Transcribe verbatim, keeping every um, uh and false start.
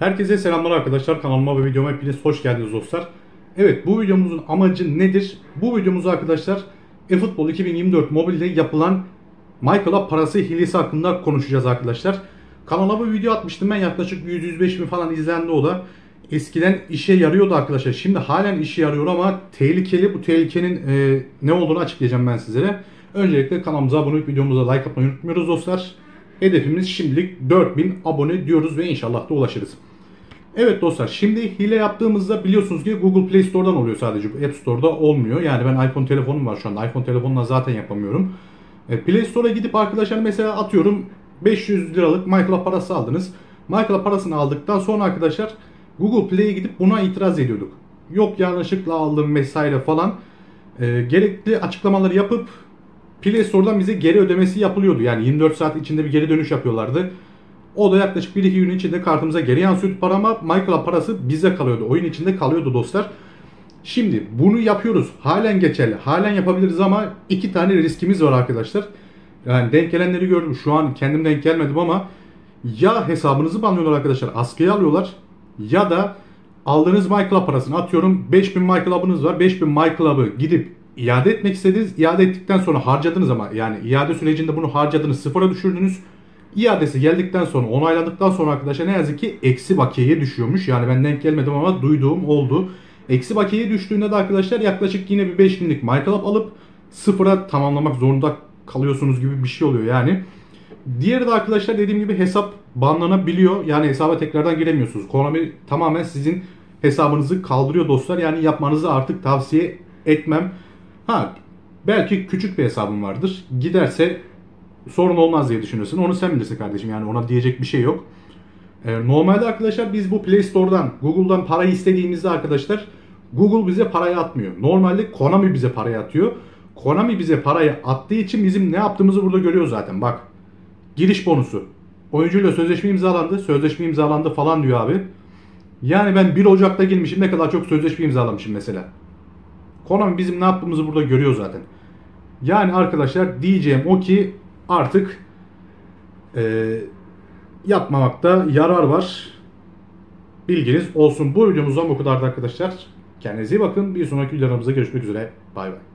Herkese selamlar arkadaşlar. Kanalıma ve videoma hepiniz hoş geldiniz dostlar. Evet, bu videomuzun amacı nedir? Bu videomuz arkadaşlar eFootball iki bin yirmi dört mobilde yapılan MyClub parası hilesi hakkında konuşacağız arkadaşlar. Kanala bir video atmıştım ben, yaklaşık yüz yüz beş bin falan izlendi o da. Eskiden işe yarıyordu arkadaşlar. Şimdi halen işe yarıyor ama tehlikeli. Bu tehlikenin e, ne olduğunu açıklayacağım ben sizlere. Öncelikle kanalımıza abone olup videomuza like atmayı unutmuyoruz dostlar. Hedefimiz şimdilik dört bin abone diyoruz ve inşallah da ulaşırız. Evet dostlar, şimdi hile yaptığımızda biliyorsunuz ki Google Play Store'dan oluyor sadece. App Store'da olmuyor. Yani ben iPhone telefonum var şu anda. iPhone telefonla zaten yapamıyorum. Play Store'a gidip arkadaşlar mesela atıyorum beş yüz liralık MyClub parası aldınız. MyClub parasını aldıktan sonra arkadaşlar Google Play'e gidip buna itiraz ediyorduk. Yok yanlışlıkla aldım vesaire falan. E, gerekli açıklamaları yapıp Play Store'dan bize geri ödemesi yapılıyordu. Yani yirmi dört saat içinde bir geri dönüş yapıyorlardı. O da yaklaşık bir iki gün içinde kartımıza geri yansıyordu para ama MyClub parası bize kalıyordu. Oyun içinde kalıyordu dostlar. Şimdi bunu yapıyoruz. Halen geçerli. Halen yapabiliriz ama iki tane riskimiz var arkadaşlar. Yani denk gelenleri gördüm. Şu an kendim denk gelmedim ama ya hesabınızı banlıyorlar arkadaşlar. Askıya alıyorlar. Ya da aldığınız MyClub parasını atıyorum beş bin MyClub'ınız var. beş bin MyClub'ı gidip iade etmek istediniz. İade ettikten sonra harcadınız ama yani iade sürecinde bunu harcadınız, sıfıra düşürdünüz. İadesi geldikten sonra, onayladıktan sonra arkadaşlar ne yazık ki eksi bakiyeye düşüyormuş. Yani ben denk gelmedim ama duyduğum oldu. Eksi bakiyeye düştüğünde de arkadaşlar yaklaşık yine bir beş binlik MyClub alıp sıfıra tamamlamak zorunda kalıyorsunuz gibi bir şey oluyor yani. Diğeri de arkadaşlar dediğim gibi hesap banlanabiliyor. Yani hesaba tekrardan giremiyorsunuz. Konami tamamen sizin hesabınızı kaldırıyor dostlar. Yani yapmanızı artık tavsiye etmem. Ha, belki küçük bir hesabım vardır. Giderse sorun olmaz diye düşünüyorsun. Onu sen bilirsin kardeşim. Yani ona diyecek bir şey yok. Ee, normalde arkadaşlar biz bu Play Store'dan, Google'dan parayı istediğimizde arkadaşlar Google bize parayı atmıyor. Normalde Konami bize parayı atıyor. Konami bize parayı attığı için bizim ne yaptığımızı burada görüyor zaten. Bak. Giriş bonusu. Oyuncuyla sözleşme imzalandı. Sözleşme imzalandı falan diyor abi. Yani ben bir Ocak'ta girmişim. Ne kadar çok sözleşme imzalamışım mesela. Konami bizim ne yaptığımızı burada görüyor zaten. Yani arkadaşlar diyeceğim o ki artık e, yapmamakta yarar var. Bilginiz olsun. Bu videomuzdan bu kadar arkadaşlar. Kendinize iyi bakın. Bir sonraki videolarımızda görüşmek üzere. Bay bay.